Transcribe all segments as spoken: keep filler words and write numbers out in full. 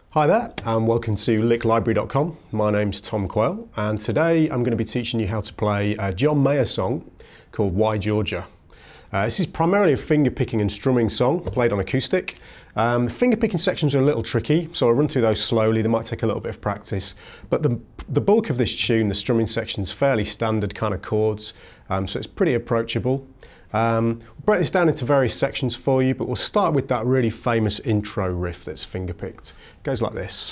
Hi there and welcome to lick library dot com. My name's Tom Quayle and today I'm going to be teaching you how to play a John Mayer song called Why Georgia. Uh, this is primarily a finger picking and strumming song played on acoustic. Um, the finger picking sections are a little tricky, so I'll run through those slowly. They might take a little bit of practice, but the, the bulk of this tune, the strumming section, is fairly standard kind of chords, um, so it's pretty approachable. Um, we'll break this down into various sections for you, but we'll start with that really famous intro riff that's finger picked. It goes like this.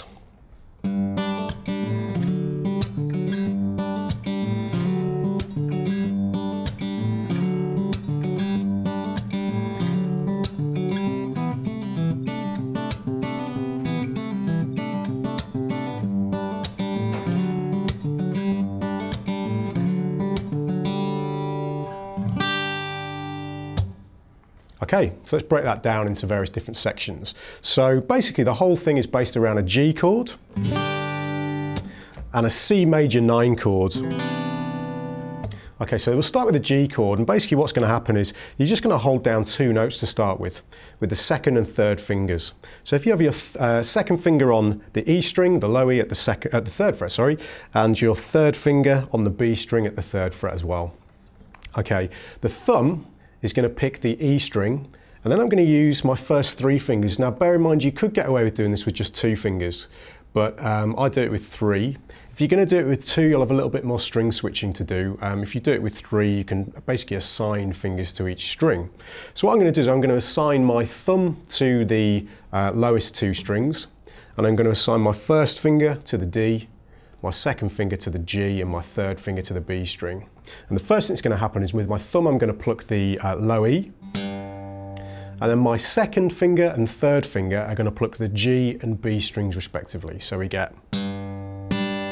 Okay, so let's break that down into various different sections. So basically the whole thing is based around a G chord and a C major nine chord. Okay, so we'll start with the G chord, and basically what's going to happen is you're just going to hold down two notes to start with, with the second and third fingers. So if you have your uh, second finger on the E string, the low E at the, second, at the third fret, sorry, and your third finger on the B string at the third fret as well. Okay, the thumb is going to pick the E string, and then I'm going to use my first three fingers. Now bear in mind you could get away with doing this with just two fingers, but um, I do it with three. If you're going to do it with two, you'll have a little bit more string switching to do. Um, if you do it with three, you can basically assign fingers to each string. So what I'm going to do is I'm going to assign my thumb to the uh, lowest two strings, and I'm going to assign my first finger to the D, my second finger to the G, and my third finger to the B string. And the first thing that's going to happen is with my thumb I'm going to pluck the uh, low E, and then my second finger and third finger are going to pluck the G and B strings respectively. So we get, and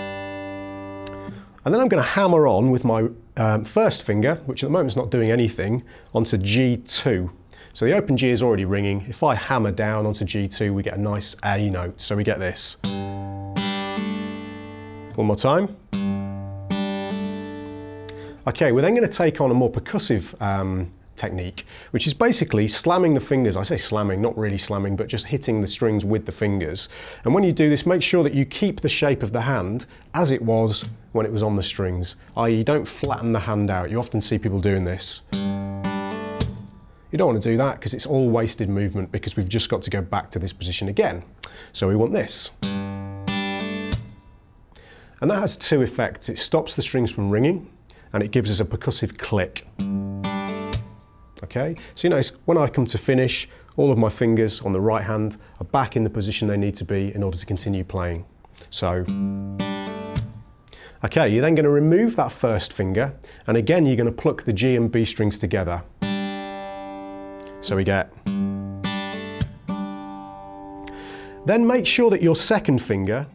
then I'm going to hammer on with my um, first finger, which at the moment is not doing anything, onto G two. So the open G is already ringing. If I hammer down onto G two, we get a nice A note. So we get this. One more time. Okay, we're then going to take on a more percussive um, technique, which is basically slamming the fingers. I say slamming, not really slamming, but just hitting the strings with the fingers. And when you do this, make sure that you keep the shape of the hand as it was when it was on the strings, that is you don't flatten the hand out. You often see people doing this. You don't want to do that because it's all wasted movement, because we've just got to go back to this position again. So we want this. And that has two effects. It stops the strings from ringing, and it gives us a percussive click. Okay, so you notice when I come to finish, all of my fingers on the right hand are back in the position they need to be in order to continue playing. So, okay, you're then going to remove that first finger, and again you're going to pluck the G and B strings together. So we get. Then make sure that your second finger